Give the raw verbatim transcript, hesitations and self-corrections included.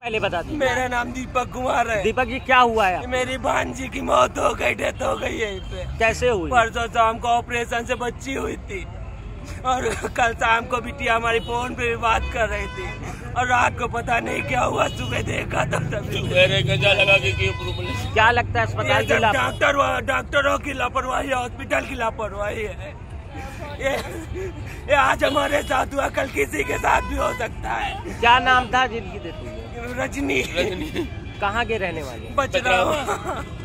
पहले बता दी। मेरा नाम दीपक कुमार है। दीपक जी क्या हुआ है? मेरी भांजी की मौत हो गई, डेथ हो गई है पे। कैसे हुई? परसों शाम को ऑपरेशन से बच्ची हुई थी और कल शाम को बिटिया हमारी फोन पे भी बात कर रही थी और रात को पता नहीं क्या हुआ, सुबह देखा तो तभी लगा कि क्या लगता है अस्पताल की लापरवाही? डॉक्टर डॉक्टरों की लापरवाही है, हॉस्पिटल की लापरवाही है। ये, ये आज हमारे साथ हुआ, कल किसी के साथ भी हो सकता है। क्या नाम था जिनकी डेथ हुई है? रजनी। कहाँ के रहने वाले? बच रहा